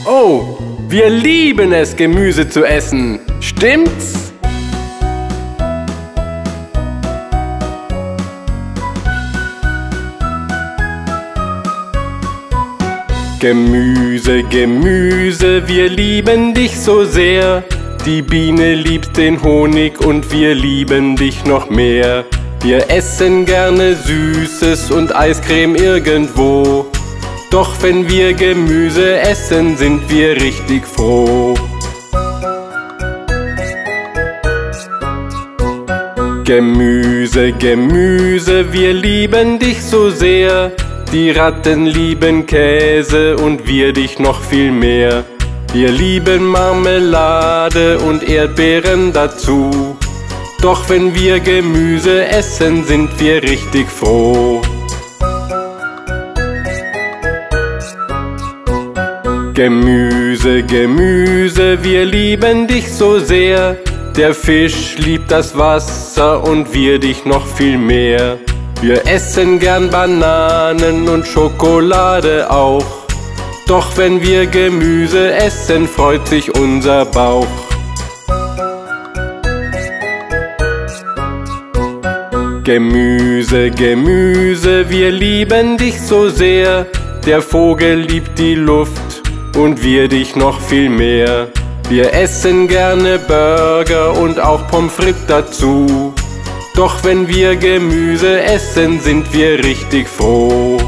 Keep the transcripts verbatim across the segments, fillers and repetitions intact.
Oh, wir lieben es, Gemüse zu essen. Stimmt's? Gemüse, Gemüse, wir lieben dich so sehr. Die Biene liebt den Honig und wir lieben dich noch mehr. Wir essen gerne Süßes und Eiscreme irgendwo. Doch wenn wir Gemüse essen, sind wir richtig froh. Gemüse, Gemüse, wir lieben dich so sehr. Die Ratten lieben Käse und wir dich noch viel mehr. Wir lieben Marmelade und Erdbeeren dazu. Doch wenn wir Gemüse essen, sind wir richtig froh. Gemüse, Gemüse, wir lieben dich so sehr. Der Fisch liebt das Wasser und wir dich noch viel mehr. Wir essen gern Bananen und Schokolade auch. Doch wenn wir Gemüse essen, freut sich unser Bauch. Gemüse, Gemüse, wir lieben dich so sehr. Der Vogel liebt die Luft und wir dich noch viel mehr. Wir essen gerne Burger und auch Pommes frites dazu. Doch wenn wir Gemüse essen, sind wir richtig froh.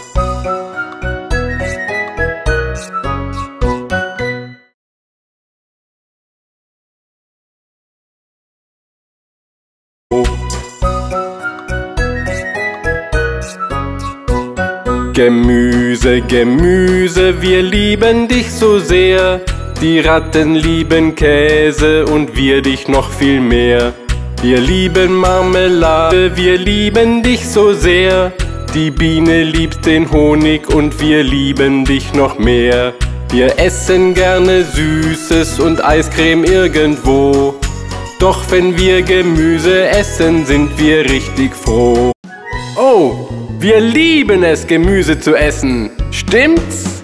Gemüse, Gemüse, wir lieben dich so sehr. Die Ratten lieben Käse und wir dich noch viel mehr. Wir lieben Marmelade, wir lieben dich so sehr. Die Biene liebt den Honig und wir lieben dich noch mehr. Wir essen gerne Süßes und Eiscreme irgendwo. Doch wenn wir Gemüse essen, sind wir richtig froh. Oh, wir lieben es, Gemüse zu essen. Stimmt's?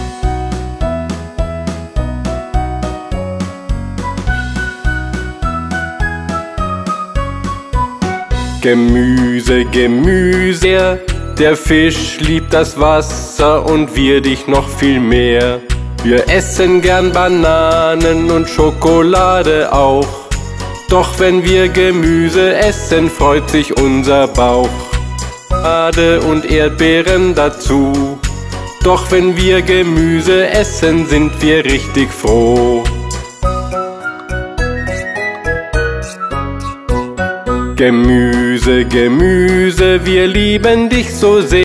Gemüse, Gemüse, der Fisch liebt das Wasser und wir dich noch viel mehr. Wir essen gern Bananen und Schokolade auch. Doch wenn wir Gemüse essen, freut sich unser Bauch. Marmelade und Erdbeeren dazu. Doch wenn wir Gemüse essen, sind wir richtig froh. Gemüse, Gemüse, wir lieben dich so sehr.